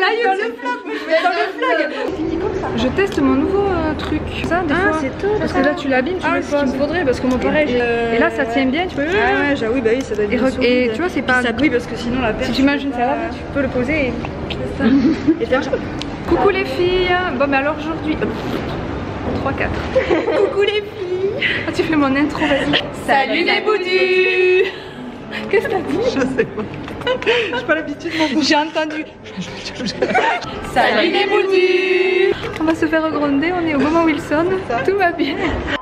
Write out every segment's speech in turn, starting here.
y est, dans le vlog, mais je vais dans le vlog. Je teste mon nouveau truc. Ça, des fois. C'est top. Parce que là, tu l'abîmes, tu le ce qu'il me faudrait, parce que moi, pareil. Et là, ça tient bien, tu peux. Ah ouais, j'avoue, oui, bah oui, ça doit être bien solide. Et tu vois, c'est pas. Oui, parce que sinon, la perche. Si tu manges une salade, tu peux le poser et faire ça. Coucou les filles. Bon, mais alors aujourd'hui. 3-4. Coucou les filles. Ah, tu fais mon intro, vas-y. Salut les boudus. Qu'est-ce que t'as dit? Je sais pas. J'ai pas l'habitude de J'ai entendu. Salut les boudus. On va se faire gronder, on est au Gaumont Wilson. Tout va bien.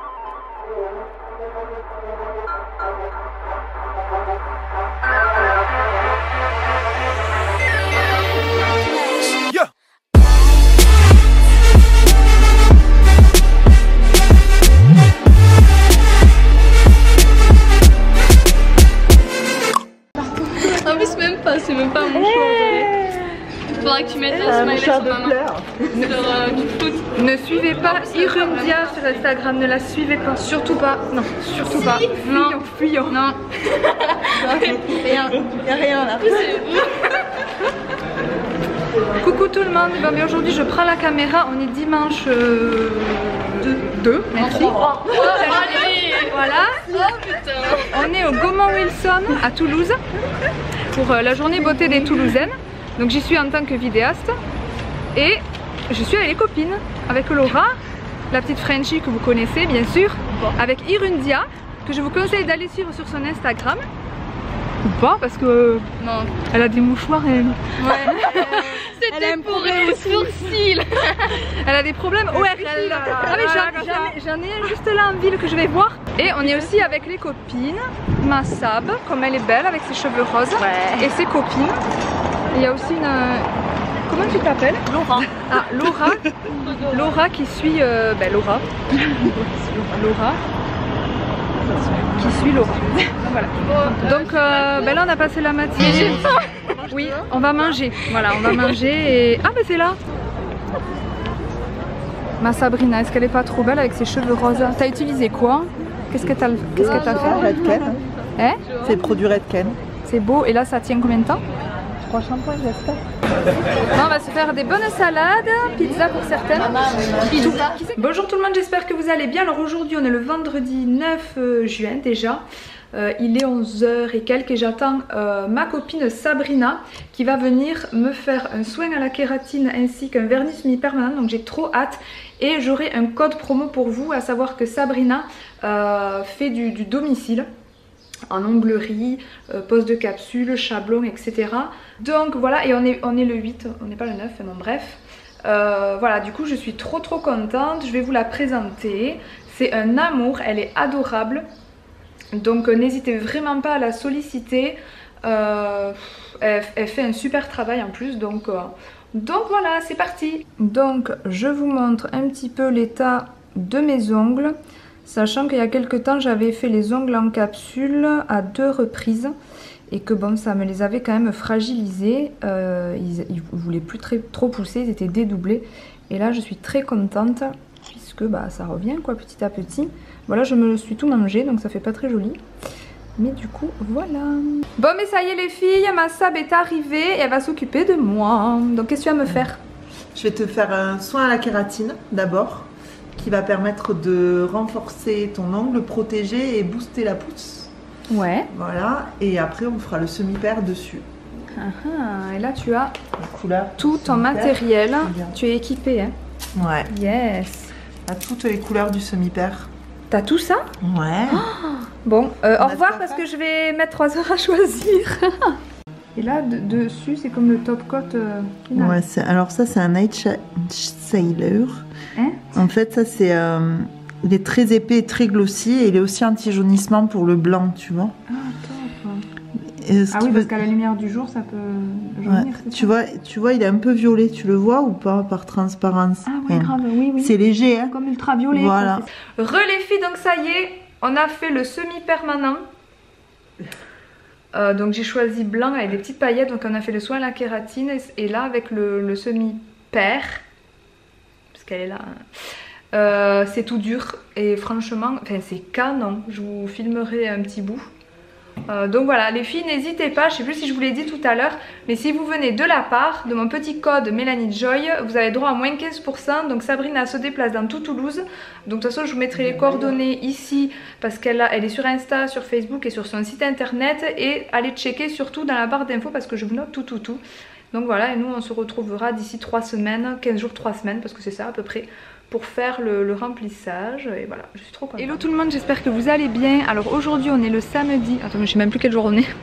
C'est même pas un mouchoir. Faudra que tu mettes un smiley sur ma main. Du foot. Ne suivez pas Irundia sur Instagram, ne la suivez pas. Surtout pas. Non, surtout pas. Fuyons, fuyons. Non. Rien. Y'a rien là. Coucou tout le monde. Bon, mais aujourd'hui je prends la caméra. On est dimanche 2. Merci. Voilà. Oh putain. On est au Gaumont Wilson à Toulouse pour la journée beauté des Toulousaines. Donc j'y suis en tant que vidéaste et je suis avec les copines, avec Laura, la petite Frenchie que vous connaissez bien sûr, avec Irundia que je vous conseille d'aller suivre sur son Instagram. Ou pas parce que non. Elle a des mouchoirs elle. Ouais. C'était pour les sourcils. Elle a des problèmes ORL. Ah mais j'en ai un juste là en ville que je vais voir. Et on est aussi avec les copines. Ma Sab, comme elle est belle avec ses cheveux roses. Ouais. Et ses copines. Il y a aussi une... Comment tu t'appelles? Laura. Ah Laura. Laura qui suit... Laura. Laura. Qui suit Laura. Voilà. Donc là on a passé la matinée. Oui, on va manger. Voilà, on va manger et... Ah mais c'est là. Ma Sabrina, est-ce qu'elle est pas trop belle avec ses cheveux roses? T'as utilisé quoi? Qu'est-ce que t'as fait? Redken. Hein? C'est le produit Redken. C'est beau. Et là ça tient combien de temps? 3 shampoings j'espère. On va se faire des bonnes salades, pizza pour certaines. Bonjour tout le monde, j'espère que vous allez bien. Alors aujourd'hui on est le vendredi 9 juin déjà. Il est 11h et quelques et j'attends ma copine Sabrina qui va venir me faire un soin à la kératine ainsi qu'un vernis semi-permanent. Donc j'ai trop hâte et j'aurai un code promo pour vous, à savoir que Sabrina fait du domicile en onglerie, pose de capsule, chablon, etc. Donc voilà, et on est le 8, on n'est pas le 9, bon bref. Voilà, du coup je suis trop contente, je vais vous la présenter. C'est un amour, elle est adorable. Donc n'hésitez vraiment pas à la solliciter. Elle fait un super travail en plus, donc voilà, c'est parti. Donc je vous montre un petit peu l'état de mes ongles. Sachant qu'il y a quelques temps j'avais fait les ongles en capsule à 2 reprises et que bon ça me les avait quand même fragilisés, ils voulaient plus trop pousser, ils étaient dédoublés et là je suis très contente puisque bah ça revient quoi petit à petit. Voilà, je me suis tout mangé donc ça fait pas très joli. Mais du coup voilà. Bon mais ça y est les filles, ma Sab est arrivée et elle va s'occuper de moi. Donc qu'est-ce que tu vas me faire? Je vais te faire un soin à la kératine d'abord, qui va permettre de renforcer ton ongle, protéger et booster la pousse. Ouais. Voilà, et après on fera le semi-pair dessus. Et là tu as la couleur tout ton matériel. Tu es équipée hein? Ouais. Yes. À toutes les couleurs du semi-pair. T'as tout ça? Ouais. Oh bon, au revoir parce que je vais mettre 3 heures à choisir. Et là, dessus, c'est comme le top coat. Ouais, alors ça, c'est un Night Sailor. Hein? En fait, ça, c'est... il est très épais et très glossy. Et il est aussi anti-jaunissement pour le blanc, tu vois. Ah, top. Ah oui, parce qu'à la lumière du jour, ça peut jaunir. Ouais. Tu vois, il est un peu violet. Tu le vois ou pas par transparence? Ah oui, grave, oui. C'est léger, hein? Comme ultraviolet. Voilà. Les filles, donc ça y est, on a fait le semi-permanent. Donc j'ai choisi blanc avec des petites paillettes. Donc on a fait le soin à la kératine. Et là, avec le semi-pair, parce qu'elle est là, c'est tout dur. Et franchement, enfin, c'est canon. Je vous filmerai un petit bout. Donc voilà les filles, n'hésitez pas, je sais plus si je vous l'ai dit tout à l'heure, mais si vous venez de la part de mon petit code Mélanie Joy, vous avez droit à moins 15%. Donc Sabrina se déplace dans tout Toulouse, donc de toute façon je vous mettrai les coordonnées ici parce qu'elle est sur Insta, sur Facebook et sur son site internet, et allez checker surtout dans la barre d'infos parce que je vous note tout. Donc voilà, et nous on se retrouvera d'ici 3 semaines, 15 jours, 3 semaines, parce que c'est ça à peu près, pour faire le remplissage. Et voilà, je suis trop contente. Hello tout le monde, j'espère que vous allez bien. Alors aujourd'hui on est le samedi, attends mais je sais même plus quel jour on est.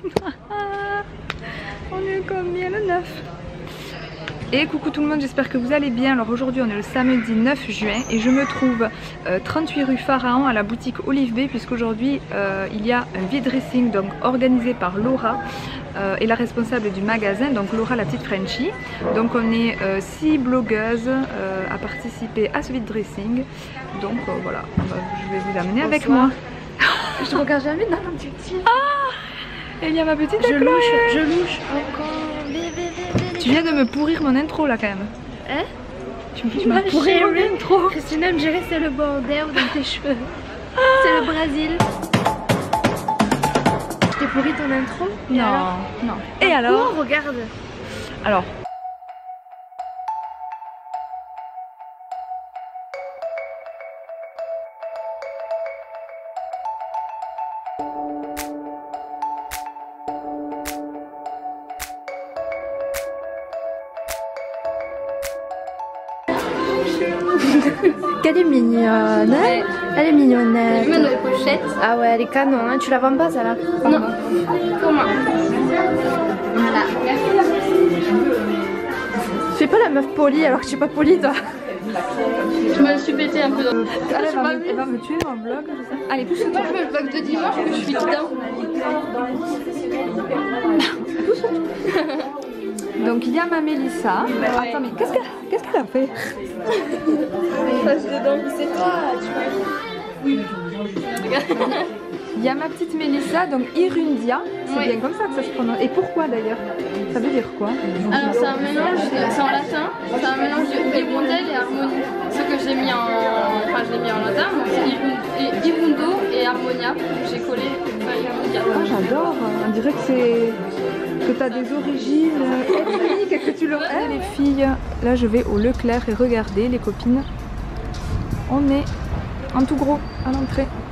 On est combien, le 9? Et coucou tout le monde, j'espère que vous allez bien. Alors aujourd'hui on est le samedi 9 juin et je me trouve 38 rue Pharaon à la boutique Olive Bay, puisqu'aujourd'hui il y a un vide-dressing donc organisé par Laura et la responsable du magasin, donc Laura la petite Frenchie. Donc on est 6 blogueuses à participer à ce vide-dressing. Donc voilà, je vais vous amener avec moi. Je te regarde jamais dans mon petit. Ah, et il y a ma petite Je Chloé. louche encore. Tu viens de me pourrir mon intro là quand même. Hein? Tu m'as pourri mon intro. Christina me dirait c'est le bordel dans tes cheveux. C'est le Brésil. Je t'ai pourri ton intro? Non. Et alors? Oh, regarde. Alors. Qu'elle est mignonne, hein? Elle est mignonnette. Je mets dans les pochettes. Ah ouais, elle est canon, hein? Tu la vends pas ça là? Non, pour moi. Voilà. Tu fais pas la meuf polie alors que tu es pas polie toi? Je me suis pété un peu dans le... Elle va me tuer en vlog, je sais. Allez, pousse-toi. Moi je me vlog de dimanche que je suis dedans. Donc il y a ma Mélissa. Attends mais qu'est-ce qu'elle a fait? Passe dedans, c'est toi, tu vois. Il y a ma petite Mélissa, donc Irundia. C'est bien comme ça que ça se prononce. Et pourquoi d'ailleurs? Ça veut dire quoi? Alors c'est un mélange, c'est en latin, c'est un mélange de hirondelle et harmonie. Ce que j'ai mis en latin, donc c'est hirundo et harmonia. J'ai collé Irundia. Ah j'adore, on dirait que tu as des origines ethniques et que tu leur aides. Les filles, là je vais au Leclerc et regardez les copines, on est en tout gros à l'entrée.